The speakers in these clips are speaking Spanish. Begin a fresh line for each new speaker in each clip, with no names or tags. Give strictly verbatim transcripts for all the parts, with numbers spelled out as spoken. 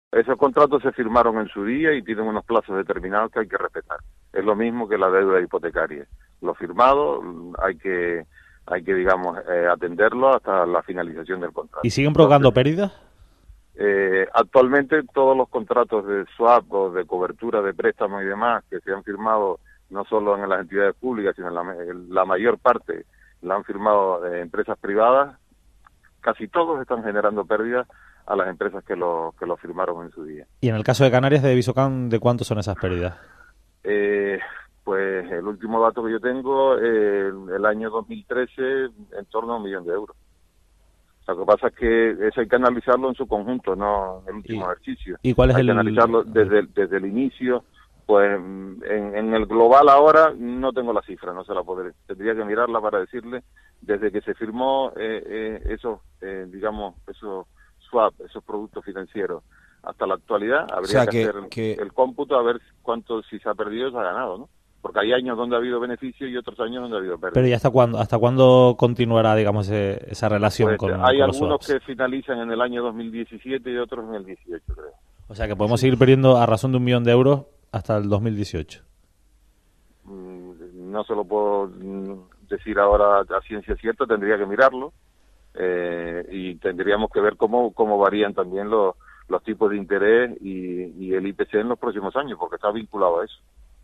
Esos contratos se firmaron en su día y tienen unos plazos determinados que hay que respetar. Es lo mismo que la deuda hipotecaria. Lo firmado hay que, hay que digamos, eh, atenderlo hasta la finalización del
¿Y
contrato.
siguen provocando
Entonces,
pérdidas?
eh, actualmente todos los contratos de swap o de cobertura de préstamos y demás que se han firmado no solo en las entidades públicas, sino en la, en la mayor parte la han firmado eh, empresas privadas, casi todos están generando pérdidas a las empresas que lo, que lo firmaron en su día.
Y en el caso de Canarias, de Visocan, ¿de cuánto son esas pérdidas?
Eh, pues el último dato que yo tengo, eh, el año dos mil trece, en torno a un millón de euros. Lo que pasa es que eso hay que analizarlo en su conjunto, no en el último
¿Y,
ejercicio.
y cuál es
Hay que
el...?
analizarlo desde, el- desde el inicio. Pues en, en el global ahora no tengo la cifra, no se la podré. Tendría que mirarla para decirle, desde que se firmó eh, eh, esos, eh, digamos, esos swap, esos productos financieros, hasta la actualidad,
O
habría
sea,
que
que,
hacer el,
que
el cómputo a ver cuánto, si se ha perdido, se ha ganado, ¿no? Porque hay años donde ha habido beneficio y otros años donde ha habido
Pero ¿y
pérdida.
hasta cuándo, hasta cuándo continuará, digamos, eh, esa relación
Pues
con,
hay
con los
algunos
swaps?
que finalizan en el año dos mil diecisiete y otros en el dieciocho, creo.
O sea que podemos seguir perdiendo a razón de un millón de euros hasta el dos mil dieciocho.
Mm, No se lo puedo mm, decir ahora a ciencia cierta, tendría que mirarlo eh, y tendríamos que ver cómo, cómo varían también los, los tipos de interés y, y el I P C en los próximos años, porque está vinculado a eso.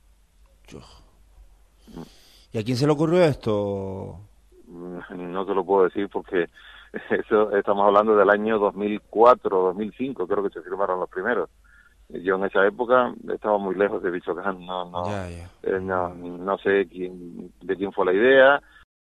¿Y a quién se le ocurrió esto?
Mm, No te lo puedo decir porque eso estamos hablando del año dos mil cuatro, dos mil cinco, creo que se firmaron los primeros. Yo en esa época estaba muy lejos de Visocan, no, no,
Ya, ya.
eh, no, no sé quién, de quién fue la idea,